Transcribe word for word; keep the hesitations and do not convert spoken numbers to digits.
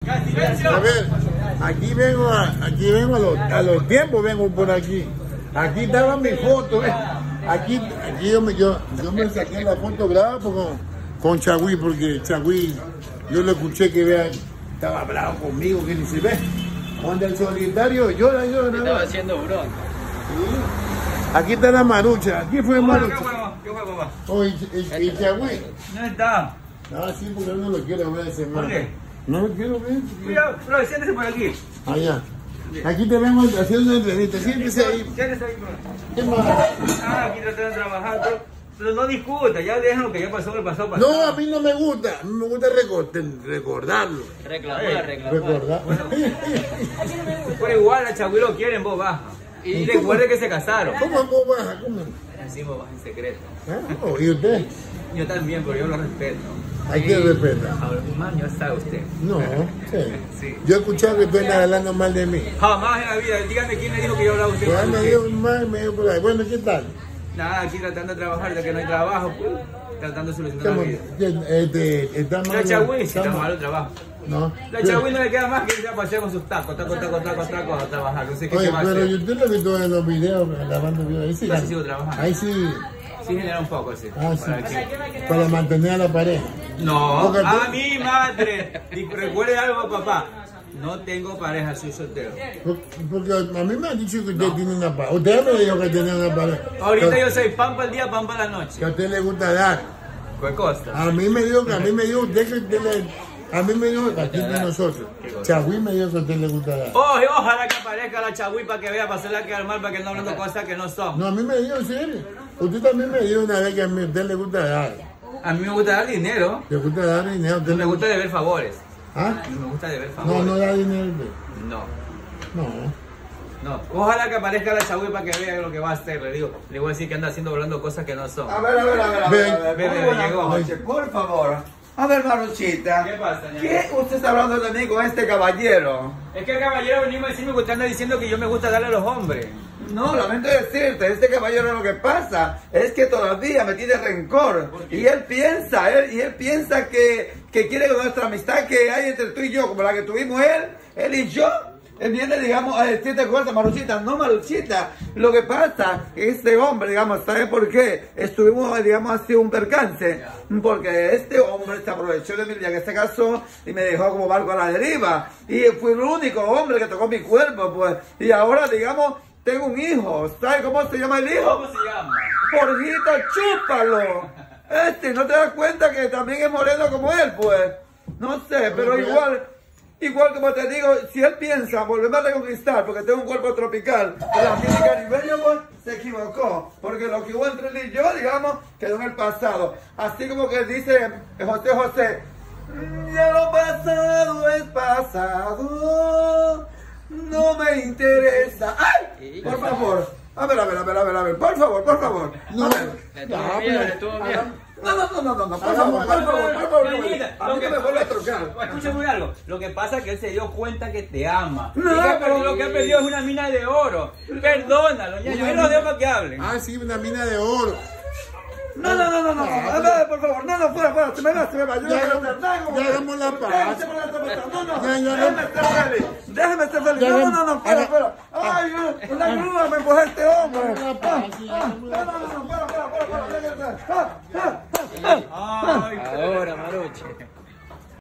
A ver, aquí vengo a, aquí vengo a los, a los tiempos, vengo por aquí. Aquí estaba mi foto, eh. Aquí, aquí yo, me, yo, yo me saqué la foto brava con, con Chagüí, porque Chagüí, yo lo escuché que vean, estaba bravo conmigo, que ni se ve. Cuando el solitario llora, llora. Estaba haciendo bronca. Sí. Aquí está la Marucha, aquí fue Marucha. ¿Qué fue, papá? Oh, y, y, y Chagüí. No está. No, sí, porque yo no lo quiero ver ese man. ¿Por qué? No lo quiero ver. Cuidado, pero siéntese por aquí. Allá. Aquí te vemos haciendo una entrevista. Siéntese ahí. Siéntese ahí, bro. ¿Qué más? Ah, aquí tratando de trabajar, pero, pero no discuta, ya dejen lo que ya pasó, que pasó, pasó. No, a mí no me gusta. A mí me gusta recordar, recordarlo. Reclamar, reclamar. Recordar. Pero igual a Chagüí lo quieren, vos baja. Y recuerde que se casaron. ¿Cómo vos baja? ¿Cómo? Decimos baja en secreto. ¿Ah? Oh, ¿y usted? Yo también, pero yo lo respeto. Hay que respetar. Ahora, man, ya sabe usted. No, sí. Sí. Yo he escuchado que tú andas hablando mal de mí. Jamás en la vida. Dígame quién le dijo que yo hablaba usted Ya mal de me usted. dio mal, me dio por ahí. Bueno, ¿qué tal? Nada, aquí tratando de trabajar, ya que no hay trabajo, pues, tratando de solucionar la vida. Este, está mal. La Chagüí sí está mal. malo el trabajo. No. La Chagüí no le queda más que ir a pasear con sus tacos, tacos, tacos, tacos, tacos a trabajar. No sé qué Oye, se va a pero hacer. yo te lo he visto en los videos, grabando videos. Ahí sí. Yo sí sigo trabajando. Ahí sí. Sí genera un poco, sí. Ah, sí. Para que- Para mantener a la pareja. No, Porque tú- a mi madre. Y recuerde algo, papá. No tengo pareja, soy soltero. Porque a mí me han dicho que usted no. tiene una pareja. Usted me dijo que tenía una pareja. Ahorita que, yo soy pan para el día, pan para la noche. que a usted le gusta dar. ¿Qué costa? A mí me dijo que a mí me dijo usted que usted le... A mí me dijo que aquí de nosotros. Chagüí me dijo que a usted le gusta dar. Oye, ojalá que aparezca la Chagüí para que vea, para hacerla quedar mal, para que no hablando cosas que no son. No, a mí me dijo en serio. Usted también me dijo una vez que a mí a usted le gusta dar. A mí me gusta dar dinero. Le gusta dar dinero. A usted Me le gusta deber favores. ¿Ah? Me gusta deber No, favores. no da dinero usted. No. No. No, ojalá que aparezca la Chagüí para que vea lo que va a hacer. Le digo, le voy a decir que anda haciendo hablando cosas que no son. A ver, a ver, a ver, a ver, a ver. Ven, Muy ven, buenas llegó. noches, por favor. A ver, Maruchita. ¿Qué pasa, ñaño? ¿Qué usted está hablando de mí con este caballero? Es que el caballero venimos a decirme que usted anda diciendo que yo me gusta darle a los hombres. No, lamento decirte, este caballero lo que pasa es que todavía me tiene rencor. Y él piensa, él, y él piensa que, que quiere que nuestra amistad que hay entre tú y yo, como la que tuvimos él, él y yo, él viene, digamos, a decirte cosas, Maruchita. No, Maruchita, lo que pasa es este hombre, digamos, ¿sabe por qué? Estuvimos, digamos, así un percance. Porque este hombre se aprovechó de mí ya que se casó y me dejó como barco a la deriva. Y fui el único hombre que tocó mi cuerpo, pues. Y ahora, digamos, tengo un hijo. ¿Sabe cómo se llama el hijo? ¿Cómo se llama? Jorgito, chúpalo. Este, ¿no te das cuenta que también es moreno como él, pues? No sé, pero igual, igual como te digo, si él piensa volverme a reconquistar porque tengo un cuerpo tropical, la física caribeña, pues, se equivocó. Porque lo que hubo entre él y yo, digamos, quedó en el pasado. Así como que dice José José, ya lo pasado es pasado, no me interesa. ¡Ay! Por favor. A ver, a ver, a ver, a ver, a ver, por favor, por favor. No, A ver. no, pero- No, no, no, no, no, no, por favor, por favor, por favor. Mira, A lo mí que que me vuelve a trocar. Escúchame algo. Lo que pasa es que él se dio cuenta que te ama. No, y que ha pero- perdido- lo que ha perdido es una mina de oro. Perdónalo, ñaño. Yo no dejo para que hablen. Ah, sí, una mina de oro. No, no, no, no, no, a ver, por favor, no, no, fuera, fuera, se me va, se me va, yo Ya no quiero hagamos- estar, ya hagamos la paz. Déjame ser feliz, no, no, Ya, ya, déjame ser feliz, déjame ser feliz, Ya no, no, hagamos- no, no, fuera, haga- fuera, ay, no, una grúa me empujó este hombre, La paz, sí, no, no, no, no, fuera, fuera, fuera, fuera, fuera, fuera, fuera, fuera, fuera, fuera. Ay, ahora, Maruche.